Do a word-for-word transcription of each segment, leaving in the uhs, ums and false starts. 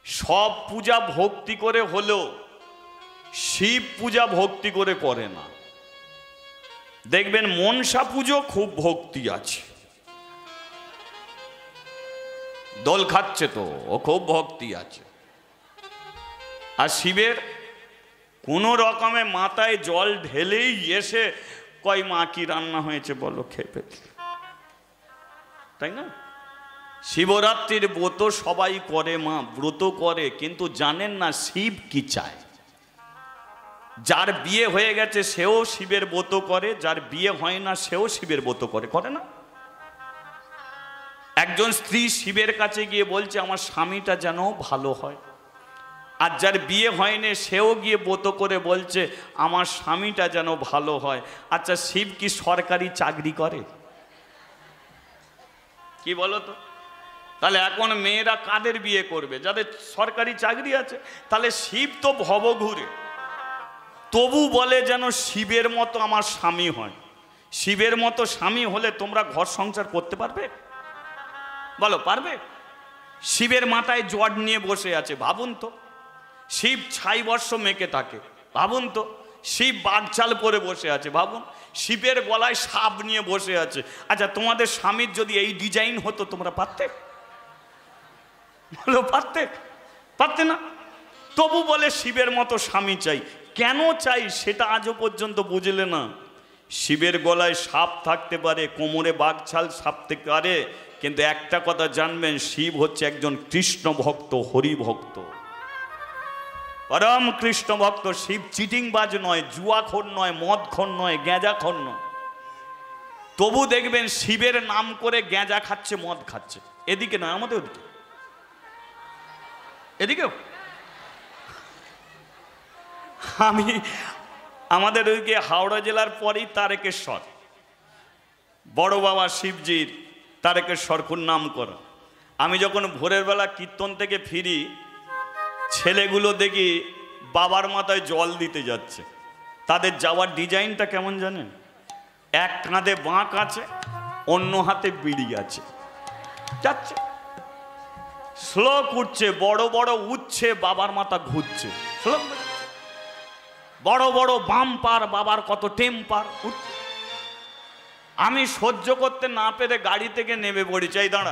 সব পূজা ভক্তি করে হলেও শিব পূজা ভক্তি করে করে না। দেখবেন মনসা পুজো খুব ভক্তি আছে, দোল খাচ্ছে তো ও খুব ভক্তি আছে। আর শিবের কোনো রকমে মাথায় জল ঢেলেই এসে কয় মা কি রান্না হয়েছে বলো, খেয়ে ফেলি, তাই না? শিবরাত্রির ব্রত সবাই করে, মা ব্রত করে, কিন্তু জানেন না শিব কি চায়। যার বিয়ে হয়ে গেছে সেও শিবের ব্রত করে, যার বিয়ে হয় না সেও শিবের ব্রত করে, করে না? একজন স্ত্রী শিবের কাছে গিয়ে বলছে আমার স্বামীটা যেন ভালো হয়, আর যার বিয়ে হয়নি সেও গিয়ে ব্রত করে বলছে আমার স্বামীটা যেন ভালো হয়। আচ্ছা শিব কি সরকারি চাকরি করে? কি বলো তো? তাহলে এখন মেয়েরা কাদের বিয়ে করবে? যাদের সরকারি চাকরি আছে। তাহলে শিব তো ভবঘুরে, তবু বলে যেন শিবের মতো আমার স্বামী হয়। শিবের মতো স্বামী হলে তোমরা ঘর সংসার করতে পারবে? বলো পারবে? শিবের মাথায় জট নিয়ে বসে আছে, ভাবুন তো। শিব ছাই বর্ষ মেকে থাকে, ভাবুন তো। শিব বাগচাল পরে বসে আছে, ভাবুন। শিবের গলায় সাপ নিয়ে বসে আছে। আচ্ছা তোমাদের স্বামীর যদি এই ডিজাইন হতো তোমরা পারতে? বলো পারতে? পারতে না। তবু বলে শিবের মতো স্বামী চাই। কেন চাই সেটা আজও পর্যন্ত বুঝলে না। শিবের গলায় সাপ থাকতে পারে, কোমরে বাগছাল থাকতে পারে, কিন্তু একটা কথা জানবেন, শিব হচ্ছে একজন কৃষ্ণ ভক্ত, হরি ভক্ত, পরম কৃষ্ণ ভক্ত। শিব চিটিংবাজ নয়, জুয়াখোর নয়, মদখোর নয়, গেঁজাখোর নয়। তবু দেখবেন শিবের নাম করে গেঁজা খাচ্ছে, মদ খাচ্ছে। এদিকে নয়, আমাদের ওদিকে, এদিকেও। আমি আমাদের ওইদিকে হাওড়া জেলার পরেই তারকেশ্বর, বড় বাবা শিবজির তারকেশ্বর খুব নাম করা। আমি যখন ভোরের বেলা কীর্তন থেকে ফিরি, ছেলেগুলো দেখি বাবার মাথায় জল দিতে যাচ্ছে। তাদের যাওয়ার ডিজাইনটা কেমন জানেন? এক কাঁধে বাঁক আছে, অন্য হাতে বিড়ি আছে, যাচ্ছে শ্লোক উঠছে, বড় বড় উঠছে, বাবার মাথা ঘুরছে, শ্লোক বড় বড় বাম্পার, বাবার কত টেম্পার উঠছে। আমি সহ্য করতে না পেরে গাড়ি থেকে নেমে পড়ি, চাই দাঁড়া,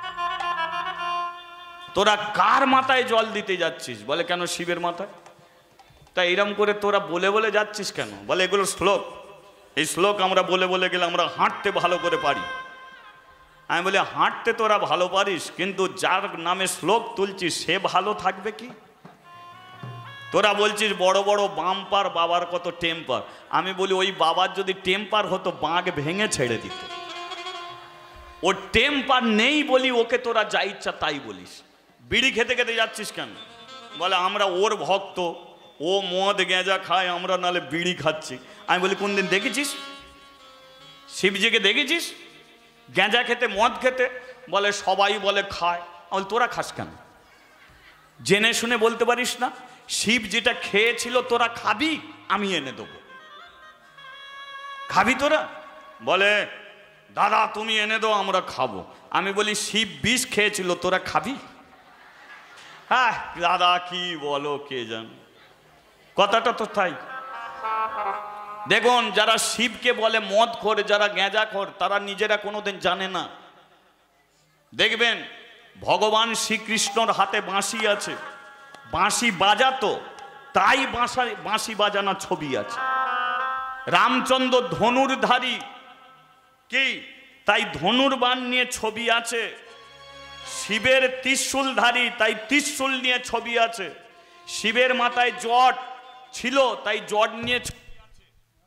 তোরা কার মাথায় জল দিতে যাচ্ছিস? বলে কেন শিবের মাথায়। তা এরম করে তোরা বলে বলে যাচ্ছিস কেন? বলে এগুলো শ্লোক, এই শ্লোক আমরা বলে বলে গেলে আমরা হাঁটতে ভালো করে পারি। আমি বলি হাঁটতে তোরা ভালো পারিস, কিন্তু যার নামে শ্লোক তুলছিস সে ভালো থাকবে কি? তোরা বলছিস বড় বড় বাম্পার, বাবার কত টেম্পার। আমি বলি ওই বাবার যদি টেম্পার হতো বাঁক ভেঙে ছেড়ে দিত। ওর টেম্পার নেই বলি ওকে তোরা যা ইচ্ছা তাই বলিস। বিড়ি খেতে খেতে যাচ্ছিস কেন? বলে আমরা ওর ভক্ত, ও মদ গেঁজা খায়, আমরা নালে বিড়ি খাচ্ছি। আমি বলি কোন দিন দেখেছিস শিবজিকে? দেখেছিস গেঁজা খেতে, মদ খেতে? বলে সবাই বলে খায়। বলে তোরা খাস কেন? জেনে শুনে বলতে পারিস না? শিব যেটা খেয়েছিল তোরা খাবি, আমি এনে দেবো, খাবি তোরা? বলে দাদা তুমি এনে দাও আমরা খাবো। আমি বলি শিব বিষ খেয়েছিল, তোরা খাবি? হ্যাঁ দাদা কি বলো কে জানে, কথাটা তো তাই। দেখুন যারা শিবকে বলে মদ খোর, যারা গেঁজা খোর, তারা নিজেরা কোনোদিন জানে না। দেখবেন ভগবান শ্রীকৃষ্ণর হাতে বাঁশি আছে, বাঁশি বাজাতো, তাই বাঁশা বাঁশি বাজানোর ছবি আছে। রামচন্দ্র ধনুর্ধারী কি, তাই ধনুর্বাণ নিয়ে ছবি আছে। শিবের ত্রিশূলধারী, তাই ত্রিশূল নিয়ে ছবি আছে। শিবের মাথায় জট ছিল, তাই জট নিয়ে ছবি আছে।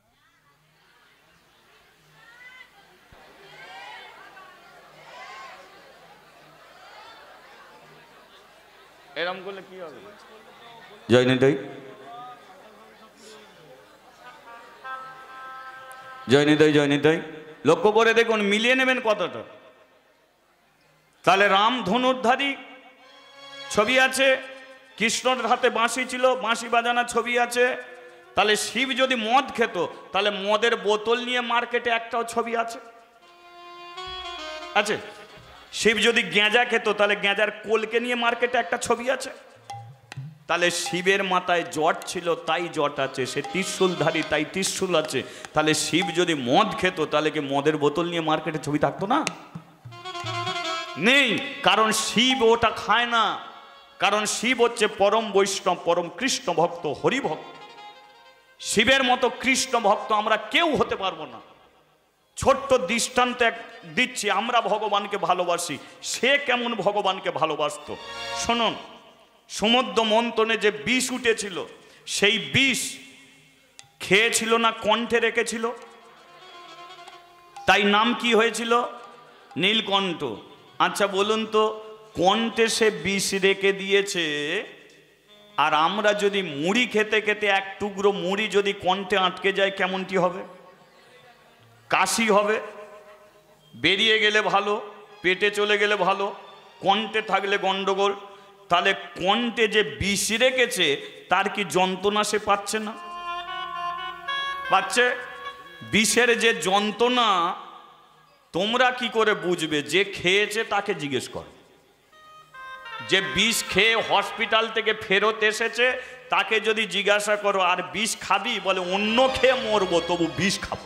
এরম করলে কি হবে? জয় নিতাই, জয় নিতাই, জয় নিতাই। লক্ষ্য করে দেখুন, মিলিয়ে নেবেন কতটা। তাহলে রাম ধনুর্ধারী ছবি আছে, কৃষ্ণর হাতে বাঁশি ছিল, বাঁশি বাজানোর ছবি আছে। তাহলে শিব যদি মদ খেত, তাহলে মদের বোতল নিয়ে মার্কেটে একটাও ছবি আছে? আছে? শিব যদি গেঁজা খেত তাহলে গেঁজার কোলকে নিয়ে মার্কেটে একটা ছবি আছে। তাহলে শিবের মাথায় জট ছিল তাই জট আছে, সে ত্রিশূলধারী তাই ত্রিশূল আছে। তাহলে শিব যদি মদ খেত তাহলে কি মদের বোতল নিয়ে মার্কেটে ছবি থাকতো না? নেই, কারণ শিব ওটা খায় না। কারণ শিব হচ্ছে পরম বৈষ্ণব, পরম কৃষ্ণ ভক্ত, হরিভক্ত। শিবের মতো কৃষ্ণ ভক্ত আমরা কেউ হতে পারবো না। ছোট্ট দৃষ্টান্ত এক দিচ্ছি, আমরা ভগবানকে ভালোবাসি, সে কেমন ভগবানকে ভালোবাসত শুনুন। সমুদ্র মন্থনে যে বিষ উঠেছিল সেই বিষ খেয়েছিল না কণ্ঠে রেখেছিল, তাই নাম কি হয়েছিল? নীলকণ্ঠ। আচ্ছা বলুন তো, কণ্ঠে সে বিষ রেখে দিয়েছে, আর আমরা যদি মুড়ি খেতে খেতে এক টুকরো মুড়ি যদি কণ্ঠে আটকে যায় কেমনটি হবে? কাশি হবে, বেরিয়ে গেলে ভালো, পেটে চলে গেলে ভালো, কণ্ঠে থাকলে গন্ডগোল। তাহলে কণ্ঠে যে বিষ রেখেছে তার কি যন্ত্রণা সে পাচ্ছে না? পাচ্ছে। বিষের যে যন্ত্রণা তোমরা কি করে বুঝবে? যে খেয়েছে তাকে জিজ্ঞেস কর। যে বিষ খেয়ে হসপিটাল থেকে ফেরত এসেছে তাকে যদি জিজ্ঞাসা করো আর বিষ খাবি, বলে অন্য খেয়ে মরবো তবু বিষ খাবো।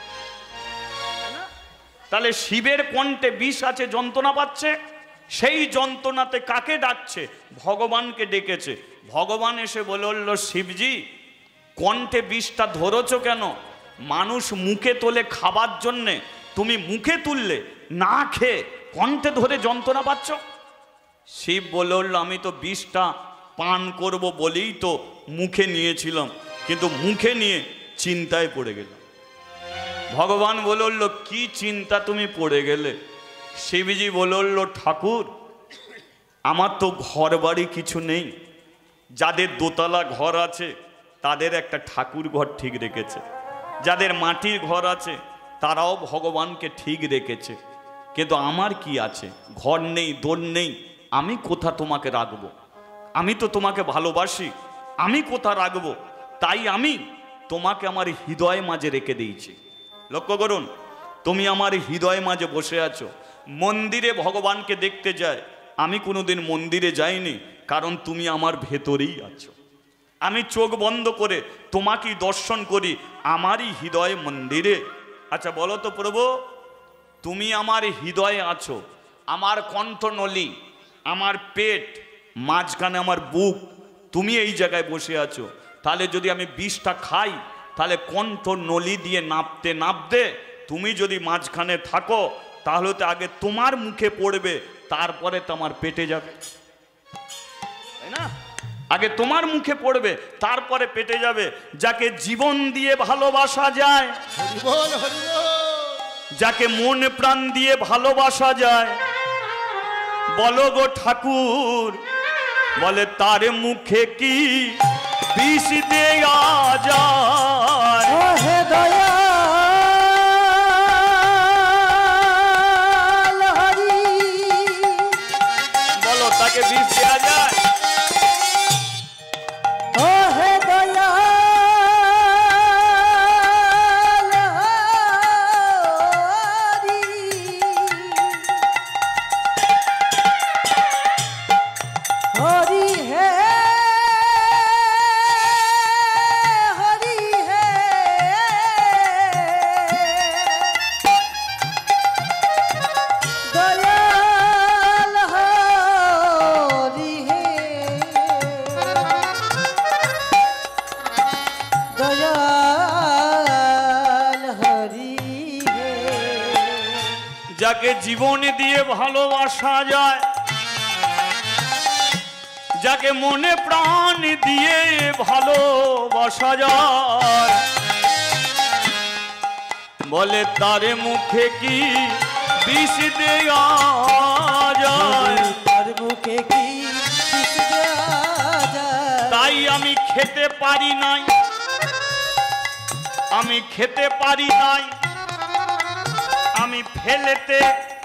তাহলে শিবের কণ্ঠে বিষ আছে, যন্ত্রণা পাচ্ছে, সেই যন্ত্রণাতে কাকে ডাকছে? ভগবানকে ডেকেছে। ভগবান এসে বলল, শিবজি কণ্ঠে বিষটা ধরেছ কেন? মানুষ মুখে তোলে খাবার জন্যে, তুমি মুখে তুললে, না খেয়ে কণ্ঠে ধরে যন্ত্রণা পাচ্ছ। শিব বলল, আমি তো বিষটা পান করব বলেই তো মুখে নিয়েছিলাম, কিন্তু মুখে নিয়ে চিন্তায় পড়ে গেলাম। ভগবান বলল, কি চিন্তা তুমি পড়ে গেলে? শিবজি বলল, ঠাকুর আমার তো ঘর বাড়ি কিছু নেই, যাদের দোতলা ঘর আছে তাদের একটা ঠাকুর ঘর ঠিক রেখেছে, যাদের মাটির ঘর আছে তারাও ভগবানকে ঠিক রেখেছে, কিন্তু আমার কি আছে? ঘর নেই, দোর নেই, আমি কোথা তোমাকে রাখবো? আমি তো তোমাকে ভালোবাসি, আমি কোথা রাখবো? তাই আমি তোমাকে আমার হৃদয় মাঝে রেখে দিয়েছি। লক্ষ্য করুন, তুমি আমার হৃদয় মাঝে বসে আছো। মন্দিরে ভগবানকে দেখতে যায়, আমি কোনোদিন মন্দিরে যাইনি, কারণ তুমি আমার ভেতরেই আছো। আমি চোখ বন্ধ করে তোমাকেই দর্শন করি আমারই হৃদয় মন্দিরে। আচ্ছা বলো তো প্রভু, তুমি আমার হৃদয়ে আছো, আমার কণ্ঠনলী, আমার পেট, মাঝখানে আমার বুক, তুমি এই জায়গায় বসে আছো। তাহলে যদি আমি বিষটা খাই তাহলে কণ্ঠনলী দিয়ে নাপতে নাপতে তুমি যদি মাঝখানে থাকো তাহলে তো আগে তোমার মুখে পড়বে, তারপরে তো আমার পেটে যাবে, তাই না? আগে তোমার মুখে পড়বে তারপরে পেটে যাবে। যাকে জীবন দিয়ে ভালোবাসা যায়, যাকে মন প্রাণ দিয়ে ভালোবাসা যায়, বলো গো ঠাকুর, বলে তার মুখে কি বিষ দেয়া যায়? হে দয়াল হরি, বলো তাকে বিষ দেয়া যায়? ও হে দয়াল হরি, হরি হে যাকে জীবন দিয়ে ভালোবাসা যায়, যাকে মনে প্রাণ দিয়ে ভালোবাসা যায়, বলে তার মুখে কি বিষ দেয়া যায়? তার মুখে কি বিষ দেয়া যায়? তাই আমি খেতে পারি নাই, আমি খেতে পারি নাই, আমি ফেলেতে।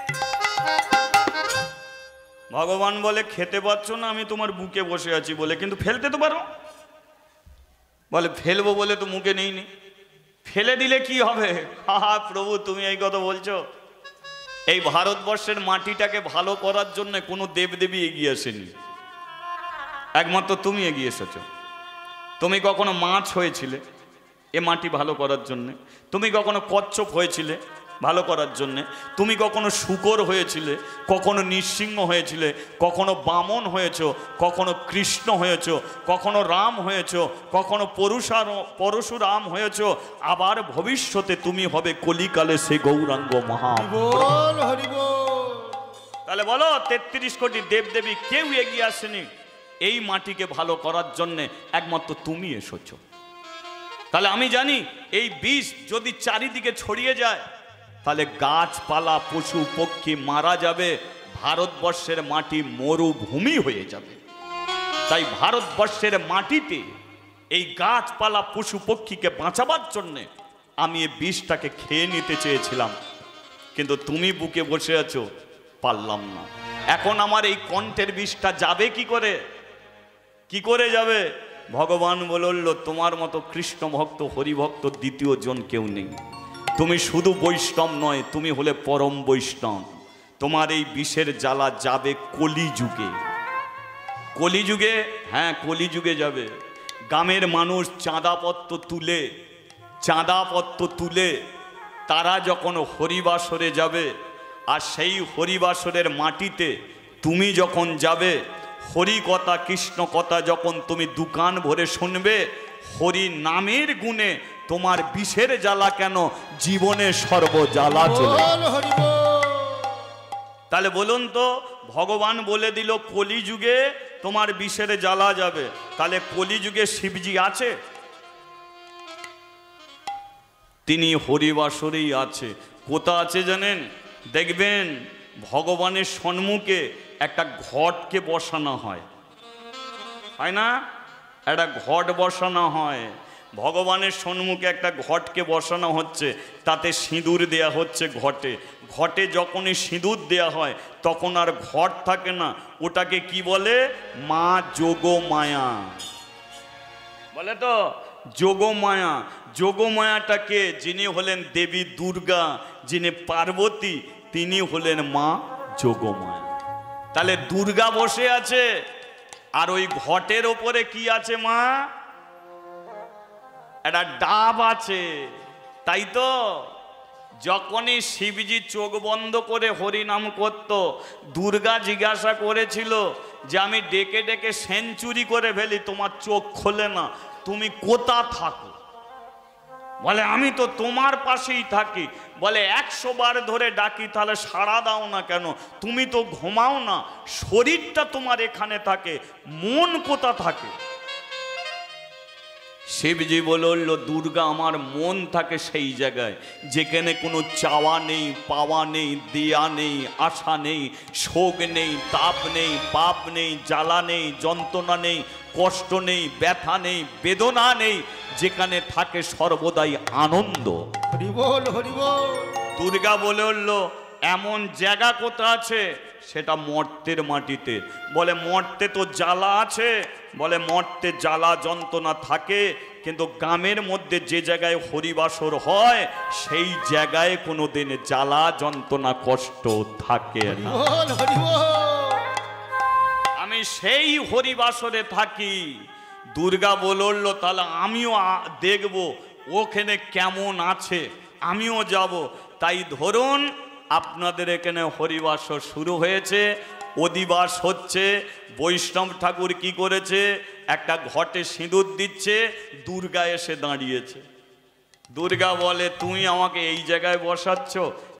ভগবান বলে, খেতে পারছো না, আমি তোমার বুকে বসে আছি বলে, কিন্তু ফেলতে তো পারো। বলে ফেলবো বলে তো মুখে নেই নি, ফেলে দিলে কি হবে? হা হা প্রভু, তুমি এই কথা বলছো? এই ভারতবর্ষের মাটিটাকে ভালো করার জন্য কোনো দেবদেবী এগিয়ে আসেনি, একমাত্র তুমি এগিয়ে এসেছো। তুমি কখনো মাছ হয়েছিলে এ মাটি ভালো করার জন্যে? তুমি কখনো কচ্ছপ হয়েছিলে ভালো করার জন্যে? তুমি কখনো শূকর হয়েছিলে, কখনো নৃসিংহ হয়েছিলে, কখনো বামন হয়েছো, কখনো কৃষ্ণ হয়েছো, কখনো রাম হয়েছো, কখনো পরশুরাম পরশুরাম হয়েছো, আবার ভবিষ্যতে তুমি হবে কলিকালে সে গৌরাঙ্গ মহা। তাহলে বলো, তেত্রিশ কোটি দেবদেবী কেউ এগিয়ে আসেনি এই মাটিকে ভালো করার জন্যে, একমাত্র তুমি এসেছো। তাহলে আমি জানি এই বিষ যদি চারিদিকে ছড়িয়ে যায় তাহলে গাছপালা পশু পক্ষী মারা যাবে, ভারতবর্ষের মাটি মরুভূমি হয়ে যাবে। তাই ভারতবর্ষের মাটিতে এই গাছপালা পশু পক্ষীকে বাঁচাবার জন্যে আমি এই বিষটাকে খেয়ে নিতে চেয়েছিলাম, কিন্তু তুমি বুকে বসে আছো, পারলাম না। এখন আমার এই কণ্ঠের বিষটা যাবে কি করে? কি করে যাবে? ভগবান বলল, তোমার মতো কৃষ্ণ ভক্ত হরিভক্ত দ্বিতীয় জন কেউ নেই। তুমি শুধু বৈষ্ণব নয়, তুমি হলে পরম বৈষ্ণব। তোমার এই বিষের জ্বালা যাবে কলিযুগে। কলিযুগে, হ্যাঁ কলিযুগে যাবে। গ্রামের মানুষ চাঁদাপত্র তুলে চাঁদাপত্র তুলে তারা যখন হরিবাসরে যাবে, আর সেই হরিবাসরের মাটিতে তুমি যখন যাবে, হরি কথা কৃষ্ণ কথা যখন তুমি দোকান ভরে শুনবে, হরি নামের গুণে তোমার বিষের জ্বালা কেন, জীবনে সর্বজ্বালা চলে। তাহলে বলুন তো, ভগবান বলে দিল কলিযুগে তোমার বিষের জ্বালা যাবে, তাহলে কলিযুগে শিবজি আছে? তিনি হরিবাসরেই আছে। কোথা আছে জানেন? দেখবেন ভগবানের সম্মুখে একটা ঘটকে বসানো হয়, হয় না? একটা ঘট বসানো হয়, ভগবানের সম্মুখে একটা ঘটকে বসানো হচ্ছে, তাতে সিঁদুর দেয়া হচ্ছে ঘটে। ঘটে যখনই সিঁদুর দেয়া হয় তখন আর ঘট থাকে না, ওটাকে কি বলে? মা যোগমায়া বলে তো, যোগমায়া। যোগমায়াটাকে, যিনি হলেন দেবী দুর্গা, যিনি পার্বতী, তিনি হলেন মা যোগমায়া। তাহলে দুর্গা বসে আছে, আর ওই ঘটের ওপরে কি আছে? মা একটা ডাব আছে, তাই তো? যখনই শিবজি চোখ বন্ধ করে হরিনাম করত, দুর্গা জিজ্ঞাসা করেছিল যে আমি ডেকে ডেকে সেঞ্চুরি করে ফেলি, তোমার চোখ খোলে না, তুমি কোথা থাকো? বলে আমি তো তোমার পাশেই থাকি। বলে একশো বার ধরে ডাকি, তাহলে সাড়া দাও না কেন? তুমি তো ঘুমাও না, শরীরটা তোমার এখানে থাকে, মন কোথা থাকে? শিবজি বলল, দুর্গা আমার মন থাকে সেই জায়গায় যেখানে কোনো চাওয়া নেই, পাওয়া নেই, দেয়া নেই, আশা নেই, শোক নেই, তাপ নেই, পাপ নেই, জ্বালা নেই, যন্ত্রণা নেই, কষ্ট নেই, ব্যথা নেই, বেদনা নেই, যেখানে থাকে সর্বদাই আনন্দ। হরি বল, হরি বল। দুর্গা বলল, এমন জায়গা কোথা আছে? সেটা মর্তের মাটিতে। বলে মর্তে তো জ্বালা আছে? বলে মর্তে জ্বালা যন্ত্রণা থাকে, কিন্তু গ্রামের মধ্যে যে জায়গায় হরিবাসর হয় সেই জায়গায় কোনোদিন জ্বালা যন্ত্রণা কষ্ট থাকে না। আমি সেই হরিবাসরে থাকি। দুর্গা বলল, তাহলে আমিও দেখব ওখানে কেমন আছে, আমিও যাব। তাই ধরুন আপনাদের এখানে হরিবাসর শুরু হয়েছে, অধিবাস হচ্ছে। বৈষ্ণব ঠাকুর কি করেছে? একটা ঘটে সিঁদুর দিচ্ছে, দুর্গা এসে দাঁড়িয়েছে। দুর্গা বলে, তুমি আমাকে এই জায়গায় বসাচ্ছ?